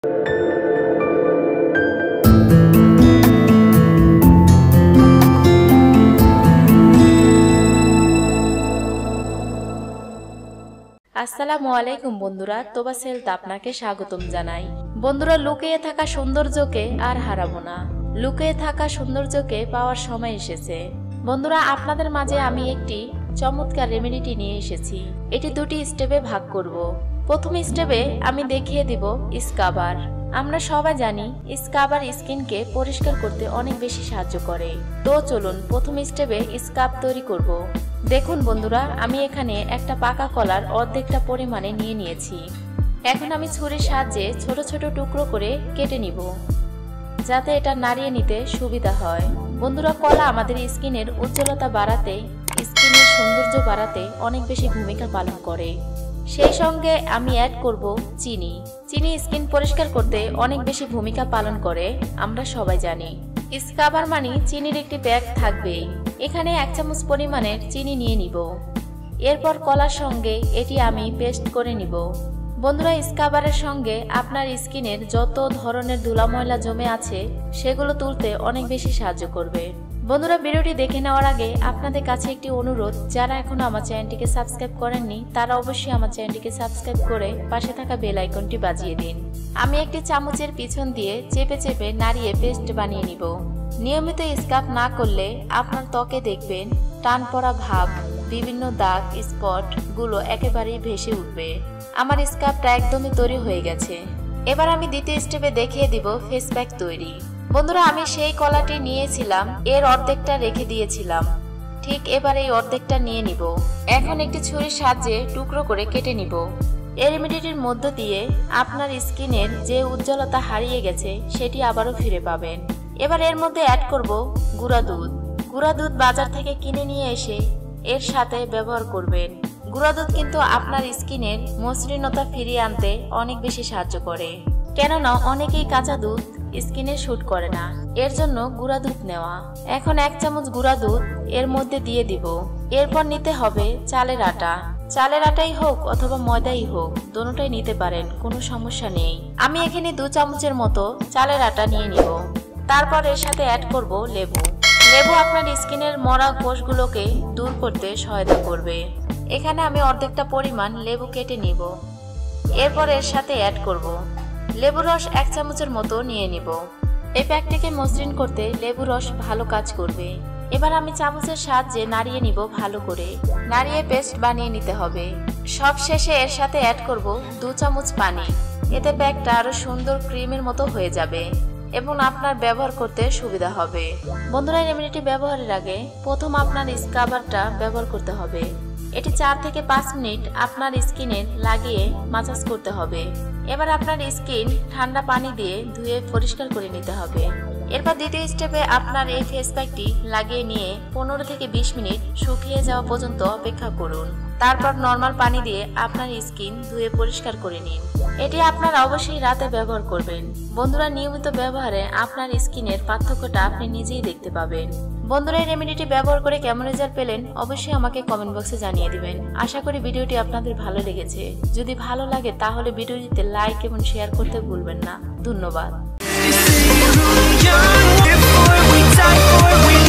আসসালামু আলাইকুম বন্ধুরা, তোবাস হেলথ আপনাকে স্বাগতম জানাই। বন্ধুরা, লুকিয়ে থাকা সৌন্দর্যকে আর হারাবো না। লুকিয়ে থাকা সৌন্দর্যকে পাওয়ার সময় এসেছে। বন্ধুরা, আপনাদের মাঝে আমি একটি চমৎকার রেমেডিটি নিয়ে এসেছি। এটি দুটি স্টেপে ভাগ করব। প্রথম স্টেপে আমি দেখিয়ে দিব স্কাবার। আমরা সবাই জানি স্কাবার স্কিনকে পরিষ্কার করতে অনেক বেশি সাহায্য করে। তো চলুন প্রথম স্টেপে স্কাব তৈরি করব। দেখুন বন্ধুরা, আমি এখানে একটা পাকা কলার অর্ধেকটা পরিমাণে নিয়ে নিয়েছি। এখন আমি ছুরির সাহায্যে ছোট ছোট টুকরো করে কেটে নিব, যাতে এটা নাড়িয়ে নিতে সুবিধা হয়। বন্ধুরা, কলা আমাদের স্কিনের উজ্জ্বলতা বাড়াতে, স্কিনের সৌন্দর্য বাড়াতে অনেক বেশি ভূমিকা পালন করে। সেই সঙ্গে আমি অ্যাড করব চিনি। চিনি স্কিন পরিষ্কার করতে অনেক বেশি ভূমিকা পালন করে, আমরা সবাই জানি। স্কাবার মানে চিনির একটি ব্যাগ থাকবেই। এখানে 1 চামচ পরিমাণের চিনি নিয়ে নিব। এরপর কলার সঙ্গে এটি আমি পেস্ট করে নিব। বন্ধুরা, স্কাবারের সঙ্গে আপনার স্কিনের যত ধরনের ধুলা ময়লা জমে আছে সেগুলো তুলতে অনেক বেশি সাহায্য করবে। বন্ধুরা, ভিডিওটি দেখে নেওয়ার আগে আপনাদের কাছে একটি অনুরোধ, যারা এখনো আমার চ্যানেলটিকে সাবস্ক্রাইব করেননি তারা অবশ্যই আমার চ্যানেলটিকে সাবস্ক্রাইব করে পাশে থাকা বেল আইকনটি বাজিয়ে দিন। আমি একটি চামচের পিছন দিয়ে চেপে চেপে নাড়িয়ে পেস্ট বানিয়ে নিব। নিয়মিত স্কাব না করলে আপনার ত্বকে দেখবেন টান পড়া ভাব, বিভিন্ন দাগ স্পট গুলো একেবারেই ভেসে উঠবে। আমার স্কাবটা একদমই তৈরি হয়ে গেছে। এবার আমি দ্বিতীয় স্টেপে দেখিয়ে দিব ফেস প্যাক তৈরি। বন্ধুরা, আমি সেই কলাটি নিয়েছিলাম, এর অর্ধেকটা রেখে দিয়েছিলাম। ঠিক এবার এই অর্ধেকটা নিয়ে নিব। এখন একটি ছুরির সাহায্যে টুকরো করে কেটে নিব। এই রেমেডিটির মধ্য দিয়ে আপনার স্কিনের যে উজ্জ্বলতা হারিয়ে গেছে সেটি আবারও ফিরে পাবেন। এবার এর মধ্যে অ্যাড করব গুঁড়া দুধ। গুঁড়া দুধ বাজার থেকে কিনে নিয়ে এসে এর সাথে ব্যবহার করবেন। গুঁড়া দুধ কিন্তু আপনার স্কিনের মসৃণতা ফিরিয়ে আনতে অনেক বেশি সাহায্য করে, কেননা অনেকেই কাঁচা দুধ স্কিনে শুট করে না, এর জন্য গুঁড়া দুধ নেওয়া। এখন 1 চামচ গুঁড়া দুধ এর মধ্যে দিয়ে দিব। এরপর নিতে হবে চালের আটা। চালের আটাই হোক অথবা ময়দাই হোক, দুটোটাই নিতে পারেন, কোনো সমস্যা নেই। আমি এখানে 2 চামচের মতো চালের আটা নিয়ে নিব। তারপর এর সাথে অ্যাড করব লেবু। লেবু আপনার স্কিনের মরা কোষগুলোকে দূর করতে সহায়তা করবে। এখানে আমি অর্ধেকটা পরিমাণ লেবু কেটে নিব। এরপর এর সাথে অ্যাড করব লেবুর রস 1 চামচের মতো নিয়ে নিব। এই প্যাকটিকে মসৃণ করতে লেবুর রস ভালো কাজ করবে। এবার আমি চামচের সাহায্যে নাড়িয়ে নিব ভালো করে। নাড়িয়ে পেস্ট বানিয়ে নিতে হবে। সব শেষে এর সাথে অ্যাড করব 2 চামচ পানি। এতে প্যাকটা আরো সুন্দর ক্রিমের মতো হয়ে যাবে এবং আপনার ব্যবহার করতে সুবিধা হবে। বন্ধুরা, এই রেমেডিটি ব্যবহারের আগে প্রথম আপনার স্কাবারটা ব্যবহার করতে হবে। এটি 4 থেকে 5 মিনিট আপনার স্কিনে লাগিয়ে মাসাজ করতে হবে। এবার আপনার স্কিন ঠান্ডা পানি দিয়ে ধুয়ে পরিষ্কার করে নিতে হবে। এরপর দ্বিতীয় স্টেপে আপনার এই ফেস প্যাকটি লাগিয়ে নিয়ে 15 থেকে 20 মিনিট শুকিয়ে যাওয়া পর্যন্ত অপেক্ষা করুন। তারপর নরমাল পানি দিয়ে আপনার স্কিন ধুয়ে পরিষ্কার করে নিন। এটি আপনারা অবশ্যই রাতে ব্যবহার করবেন। বন্ধুরা, নিয়মিত ব্যবহারে আপনার স্কিনের পার্থক্যটা আপনি নিজেই দেখতে পাবেন। বন্ধুরা, এই রেমেডিটি ব্যবহার করে কেমন রেজাল্ট পেলেন অবশ্যই আমাকে কমেন্ট বক্সে জানিয়ে দিবেন। আশা করি ভিডিওটি আপনাদের ভালো লেগেছে। যদি ভালো লাগে তাহলে ভিডিওটিতে লাইক এবং শেয়ার করতে ভুলবেন না। ধন্যবাদ।